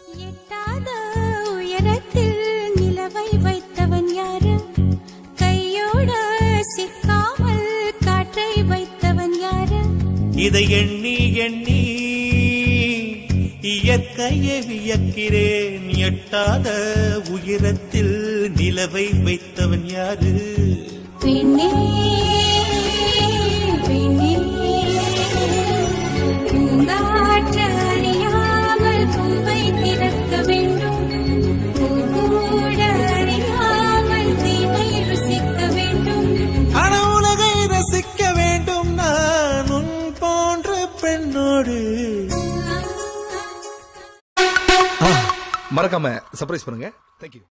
எட்டாத உயரத்தில் நிலவை வைத்தவன் யாரு? கையோட சிக்காமல் காற்றை வைத்தவன் யாரு? இதை எண்ணி எண்ணி இயற்கையை வியக்கிறேன். எட்டாத உயரத்தில் நிலவை வைத்தவன் யாரு? பெண்ணே பெண்ணே பூங்காற்று அறியாமல் பூவை திறக்க வேண்டும். பூக்கூட அறியாமல் தீவை ருசிக்க வேண்டும். ஆனா உலகை ரசிக்க வேண்டும் நான் உன் போன்ற பெண்ணோடு. மறக்காம சர்ப்ரைஸ் பண்ணுங்க. தேங்க்யூ.